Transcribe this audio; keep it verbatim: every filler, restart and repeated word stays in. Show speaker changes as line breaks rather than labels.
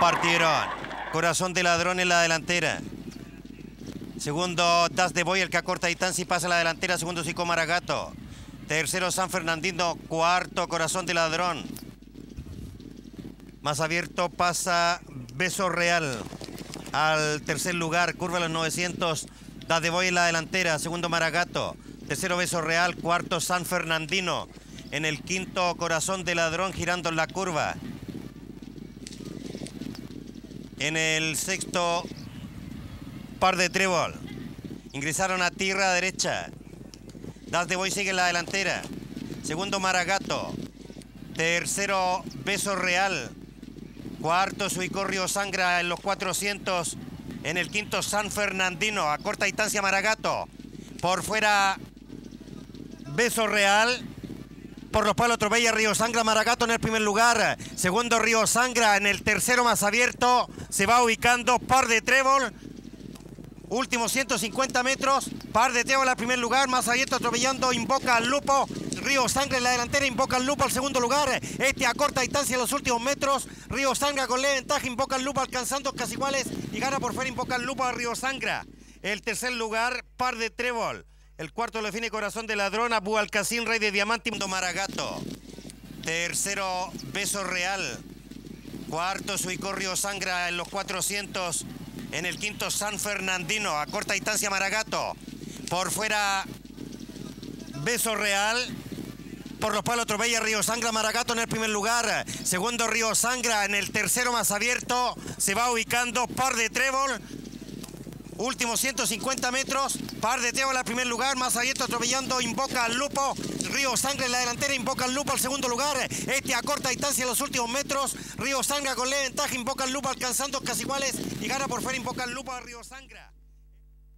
Partieron. Corazón de Ladrón en la delantera. Segundo, Das de Boy, el que acorta distancia y pasa a la delantera. Segundo, Sico Maragato. Tercero, San Fernandino. Cuarto, Corazón de Ladrón. Más abierto pasa Beso Real al tercer lugar. Curva a los novecientos. Das de Boy en la delantera. Segundo, Maragato. Tercero, Beso Real. Cuarto, San Fernandino. En el quinto, Corazón de Ladrón girando en la curva. En el sexto, Par de Trébol. Ingresaron a tierra derecha. Das de Boy sigue en la delantera. Segundo, Maragato. Tercero, Beso Real. Cuarto, Suicorrio Sangra en los cuatrocientos. En el quinto, San Fernandino. A corta distancia, Maragato. Por fuera, Beso Real. Por los palos atropella Río Sangra. Maragato en el primer lugar. Segundo, Río Sangra. En el tercero, más abierto, se va ubicando Par de Trébol. Últimos ciento cincuenta metros. Par de Trébol al primer lugar. Más abierto atropellando Invoca al Lupo. Río Sangra en la delantera. Invoca al Lupo al segundo lugar. Este a corta distancia en los últimos metros. Río Sangra con leve ventaja. Invoca al Lupo alcanzando casi iguales. Y gana por fuera Invoca al Lupo a Río Sangra. El tercer lugar, Par de Trébol. El cuarto lo define Corazón de Ladrón. Abu Alcacín, Rey de Diamante. Maragato. Tercero, Beso Real. Cuarto, Suicorrio Sangra en los cuatrocientos. En el quinto, San Fernandino. A corta distancia, Maragato. Por fuera, Beso Real. Por los palos atropella Río Sangra. Maragato en el primer lugar. Segundo, Río Sangra. En el tercero, más abierto, se va ubicando Par de Trébol. Últimos ciento cincuenta metros. Par de Trébol al primer lugar. Más abierto atropellando Invoca al Lupo. Río Sangra en la delantera. Invoca al Lupo al segundo lugar. Este a corta distancia en los últimos metros. Río Sangra con leve ventaja. Invoca al Lupo alcanzando casi iguales. Y gana por fuera Invoca al Lupo a Río Sangra.